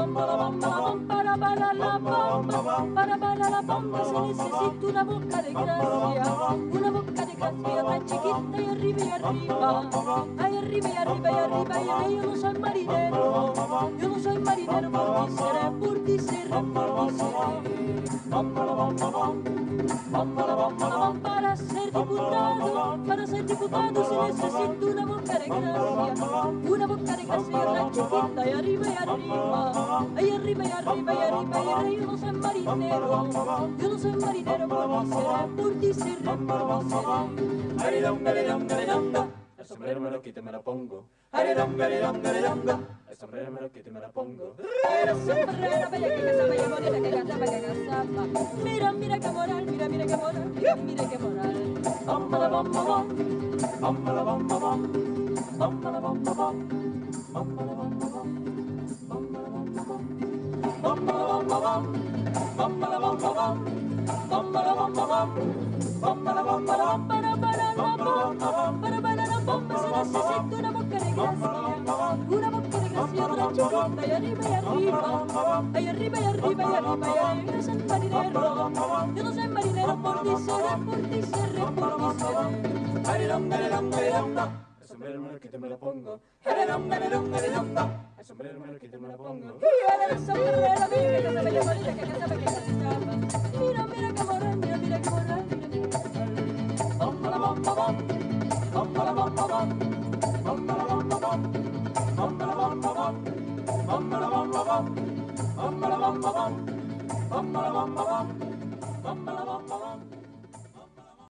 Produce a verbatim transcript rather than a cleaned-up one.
bomba, la bomba, la bomba, para para la bomba, para para la bomba se necesita una boca de gracia, una boca de gracia tan chiquita y arriba y arriba, ay arriba y arriba y arriba y arriba. Yo no soy marinero, yo no soy marinero, por ti seré, por ti seré, por ti seré. Bomba, la bomba, bomba, la bomba, la bomba, para ser diputado, para ser diputado se necesita una boca de gracia, una boca de gracia tan chiquita y arriba y arriba, ay arriba y arriba y arriba y arriba. Yo no soy marinero, yo no soy marinero, por ti seré, por ti seré, por ti seré. Ariranga, ariranga, ariranga, el sombrero me lo quito y me lo pongo. Ariranga, ariranga, ariranga, el sombrero me lo quito y me lo pongo. Era sombrero, bella que casaba, bella morena que cantaba, que casaba. Mira, mira qué moral, mira, mira qué moral, mira, mira qué moral. Bomba la bomba bom, bomba la bomba bom, bomba la bomba bom, bomba la bomba bom, bomba la bomba bom, bomba la bomba bom, bomba la bomba bom, bomba la bomba bom, bomba la bomba bom, Para para la bomba, para para la bomba se necesita una boca de gracia, una boca de gracia tan chiquita y arriba y arriba, ay arriba y arriba y arriba y arriba. Yo no soy marinero, yo no soy marinero, por ti seré, por ti seré, por ti seré. ariranga, ariranga, ariranga, el sombrero me lo quito y me lo pongo. Ariranga, ariranga, ariranga, el sombrero me lo quito y me lo pongo. Y era el sombrero, mira que casaba, bella morena que cantaba, que casaba. Mira, mira qué moral, mira, mira qué moral, mira, mira qué moral. Bomba la bomba bom, bomba la bomba bom, bomba la bomba bom, bomba la bomba bom, bomba la bomba bom, bomba la bomba bom, bomba la bomba bom, bomba la bomba bom.